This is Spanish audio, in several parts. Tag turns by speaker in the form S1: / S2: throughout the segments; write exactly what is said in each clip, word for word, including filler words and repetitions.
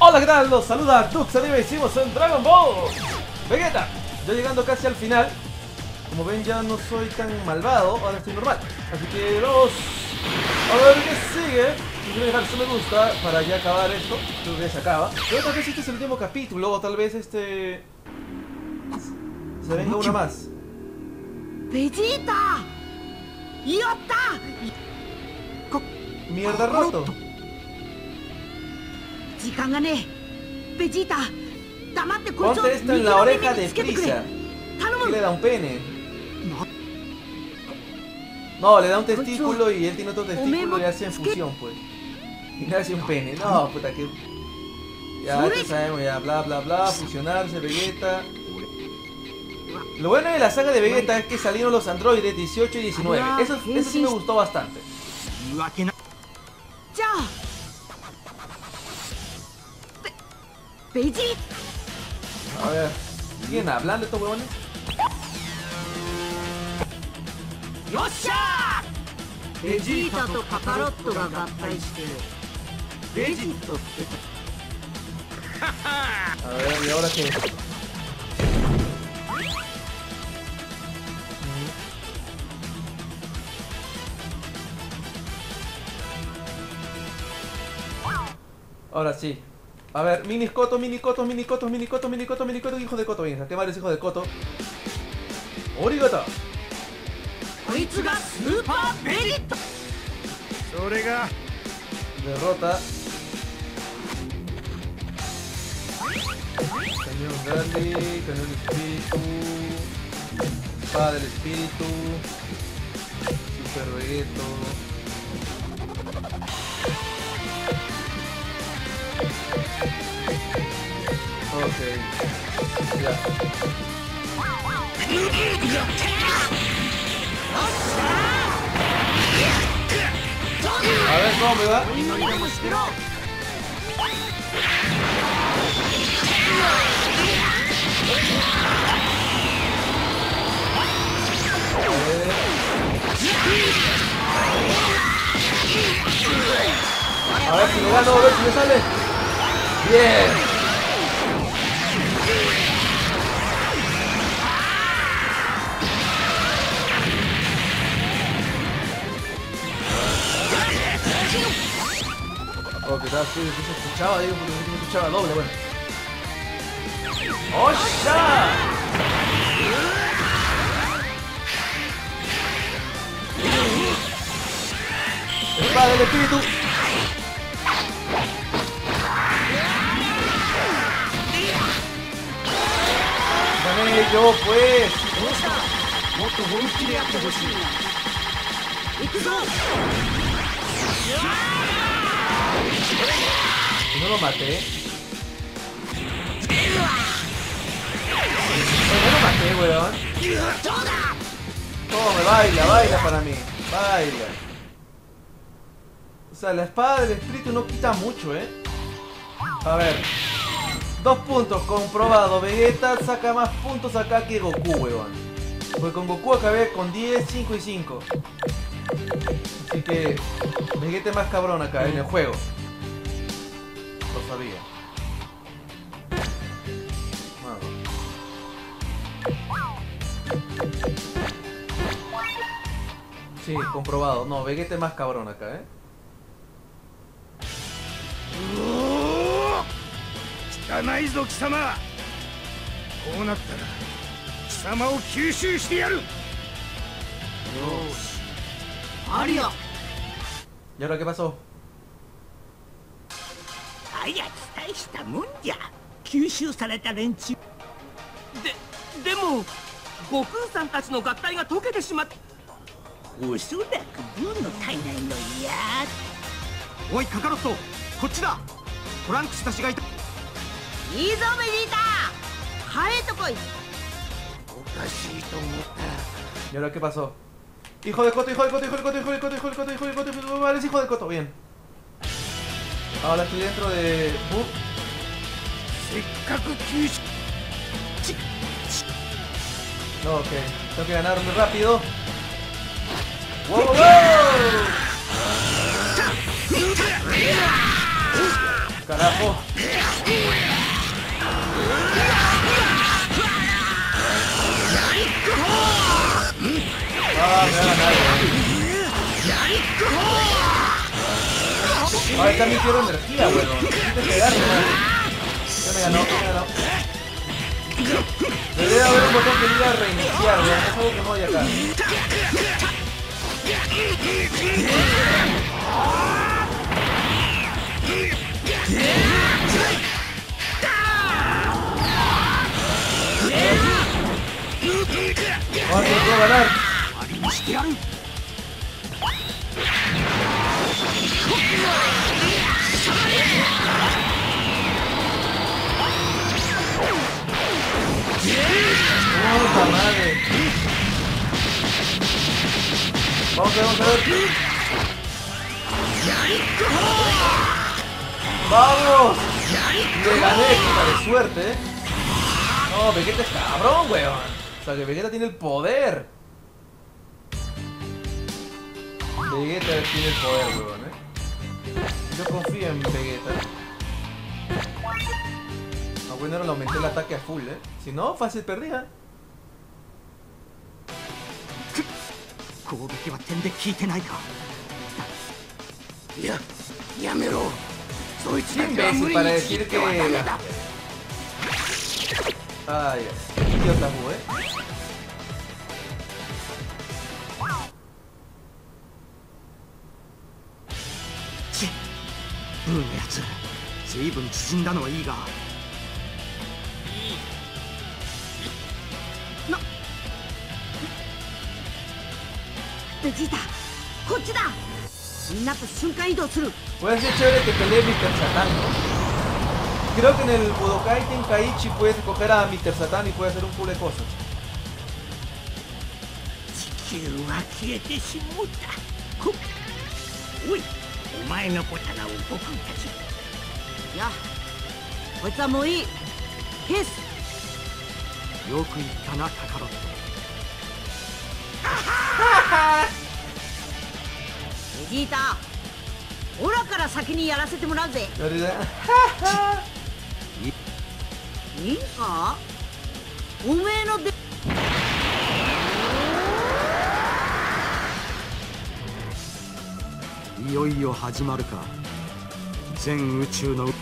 S1: Hola, ¿qué tal? Los saluda Dux Anime y seguimos en Dragon Ball Vegeta. Ya llegando casi al final. Como ven, ya no soy tan malvado, ahora estoy normal. Así que vamos a ver qué sigue. Quiero dejar su me gusta para ya acabar esto. Creo que ya se acaba. Pero tal vez este es el último capítulo, o tal vez este... se venga una más.
S2: ¡Vegeta! ¡Yatta!
S1: Mierda roto. Ponte esto en la oreja de Frieza. Y le da un pene. No, le da un testículo y él tiene otro testículo y hacen fusión, pues. Y le hace un pene. No, puta que... Ya, ya sabemos, ya, bla, bla, bla, fusionarse, Vegeta. Lo bueno de la saga de Vegeta es que salieron los androides dieciocho y diecinueve. Eso, eso sí me gustó bastante. A ver, ¿siguen hablando estos huevones?
S2: Vegeta to Kakarotが合体してベジットって
S1: A ver, ¿y ahora qué? Ahora sí. A ver, mini Coto, mini Coto, mini Coto, mini Coto, mini Coto, mini Coto, hijo de Coto. Bien, saqué varios hijos de Coto. Origata. Derrota. Cañón Gandhi, cañón espíritu. Espada del espíritu. Super Vegeto. Ok, ya. A ver cómo me va. A ver si me gano, a ver si me sale. Bien. Oh, que tal, sí, sí se escuchaba, digo, porque se escuchaba doble, bueno. ¡Osha! ¡Espada del espíritu! ¡Gané yo, pues! ¿Y no lo maté? No lo maté, weón. Oh, me baila, baila para mí. Baila. O sea, la espada del espíritu no quita mucho, ¿eh? A ver. Dos puntos, comprobado. Vegeta saca más puntos acá que Goku, weón. Porque con Goku acabé con diez, cinco y cinco. Así que Vegeta es más cabrón acá en el juego. Lo sabía. Sí, comprobado. No, Vegeta es más cabrón acá, ¿eh? ¿Y ahora qué pasó? ¿Y ahora qué pasó? Hijo de Coto, hijo de Coto, hijo de Coto, hijo de Coto, hijo de Coto, hijo de Coto, hijo de Coto, vale, es hijo de Coto, bien. Ahora estoy dentro de... Uh. No, ok, tengo que ganar muy rápido. ¡Wow, wow, wow! Carajo. Ah, me va a ganar, weón. Ahora también quiero energía, weón. Necesito pegarme, weón. Ya me ganó, ya me ganó. Debería haber un botón que diga reiniciar, weón. Es algo que no hay acá. Vamos a puedo ganar. Puta madre. Vamos a ver, vamos a ver. ¡Vamos! Le gané, puta de suerte, eh. No, Vegeta es cabrón, weón. O sea que Vegeta tiene el poder. Vegeta tiene el poder, weón, eh. Yo confío en Vegeta. Ah, bueno, ahora le aumenté el ataque a full, eh. Si no, fácil perdida. Imbécil para decir que... Ay, idiota, eh.
S3: ブーのやつ随分縮んだのはいいが
S2: なベジータこっちだみんなと瞬間移動する
S1: Puede ser chévere que pelee mister Satan, ¿no? Creo que en el Budokai Tenkaichi puedes escoger a mister Satan y puede hacer un culo de cosas.
S3: 地球は消えてしもうたこおいお前がボタナを僕たち
S2: いやこいつはもういいケース
S3: よく言ったなカカロット
S2: ベジータオラから先にやらせてもらうぜいいかおめえので
S3: いよいよ始まるか全宇宙の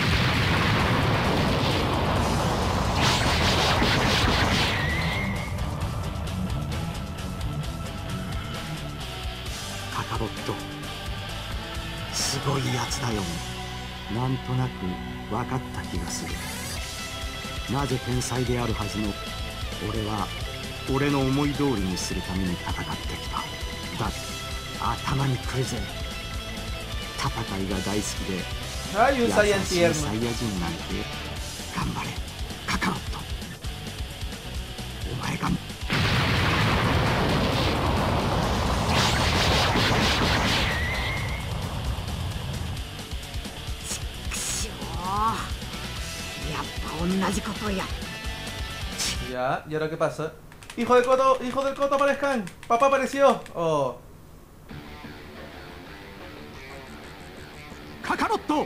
S3: カカロットすごいやつだよなんとなく分かった気がするなぜ天才であるはずの俺は俺の思い通りにするために戦ってきただ頭にくるぜ戦いが大好きで
S1: Hay un Saiyan
S3: 優しい
S1: tierno.
S3: サイヤ人なんて頑張れカカロットお前が
S2: くしょうやっぱ同じことをや
S1: Ya, ¿y ahora qué pasa? Hijo de Koto, hijo del Koto aparezcan. Papá apareció. Oh.
S3: カカロット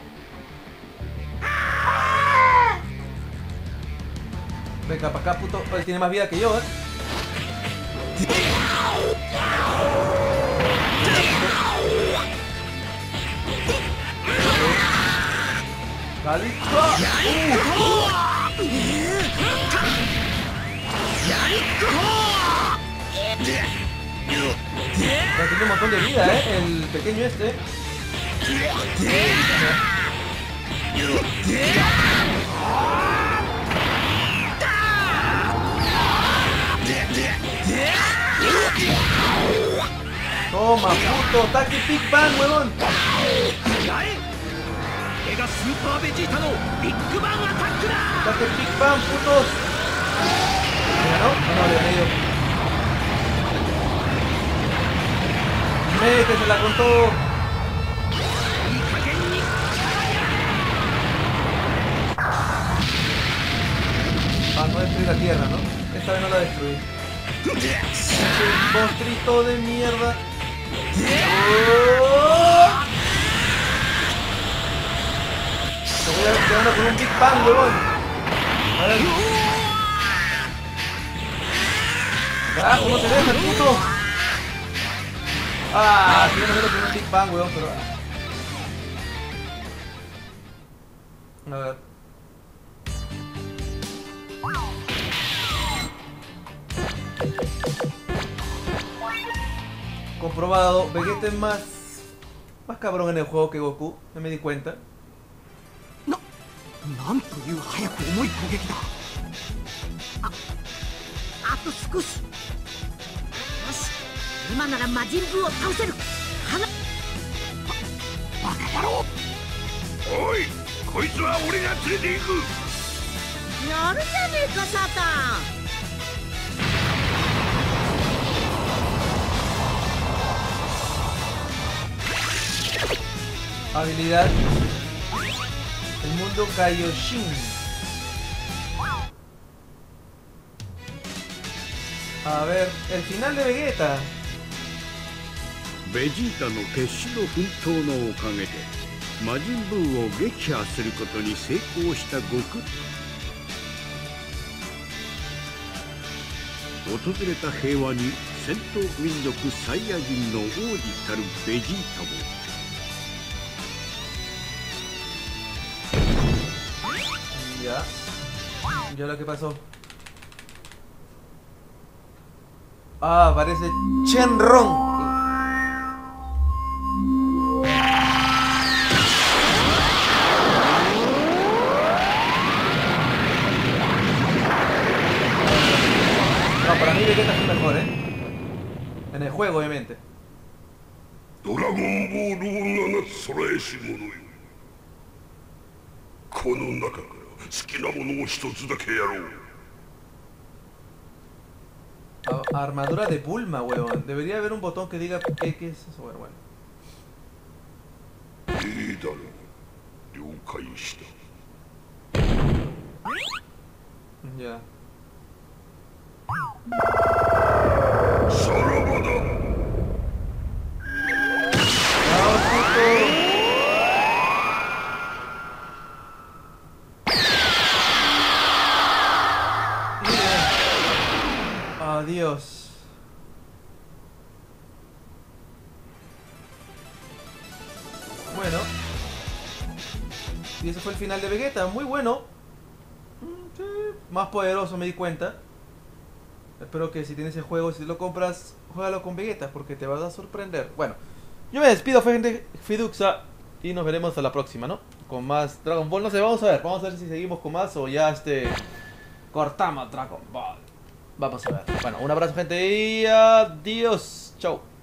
S1: Venga, para acá, puto. Él tiene más vida que yo, eh. ¡Calixto! ¡Uh! Ya tiene un montón de vida, eh. El pequeño este. Toma, puto, ataque Big Bang, huevón.
S3: これがスーパーベジータのビッグバンアタックだ
S1: Ataque Big Bang, putos. ¿Me ganó? No, no, le medio. Me, que se la contó. Ah, no destruir la tierra, ¿no? Esta vez no la destruí. Ese monstruito de mierda. Oh. pegando con un Big Bang, huevón. A ver. Ah, ¿cómo se deja el puto? Ah, sí, me meto con un Big Bang, weón, pero... A ver. Comprobado, Vegeta es más... más cabrón en el juego que Goku, ya me di cuenta.
S3: なんという早く重い攻撃だ。
S2: あと少し。よし、今なら魔人ブーを倒せる。花
S3: バカ野郎。
S4: おい、こいつは俺が連れて行く。
S2: やるじゃねえか、サタン。
S1: Habilidad. El mundo Kaioshin. A ver, el final de Vegeta.
S4: ベジータの決死の奮闘のおかげで魔人ブーを撃破することに成功した悟空。訪れた平和に戦闘民族サイヤ人の王子たるベジータを。
S1: Ya. Ya lo que pasó. Ah, parece Shenron. No, para mí Vegeta es mejor, ¿eh? En el juego, obviamente.
S4: ドラゴンボールを流す空へし者よ。この中から 好きなものを一つだけやろう。
S1: Armadura de Bulma, weón. Debería haber un botón que diga qué, qué es eso, bueno, bueno.
S4: いいだろう。了解した。
S1: Ya.
S4: さらばだ。
S1: ¡Vamos, puto! Adiós. Bueno. Y ese fue el final de Vegeta. Muy bueno. Sí, más poderoso, me di cuenta. Espero que si tienes el juego, si lo compras, juégalo con Vegeta, porque te vas a sorprender. Bueno, yo me despido, gente Fiduxa, y nos veremos hasta la próxima, ¿no? Con más Dragon Ball. No sé, vamos a ver. Vamos a ver si seguimos con más o ya este... cortamos Dragon Ball. Vamos a ver. Bueno, un abrazo, gente, y adiós. Chau.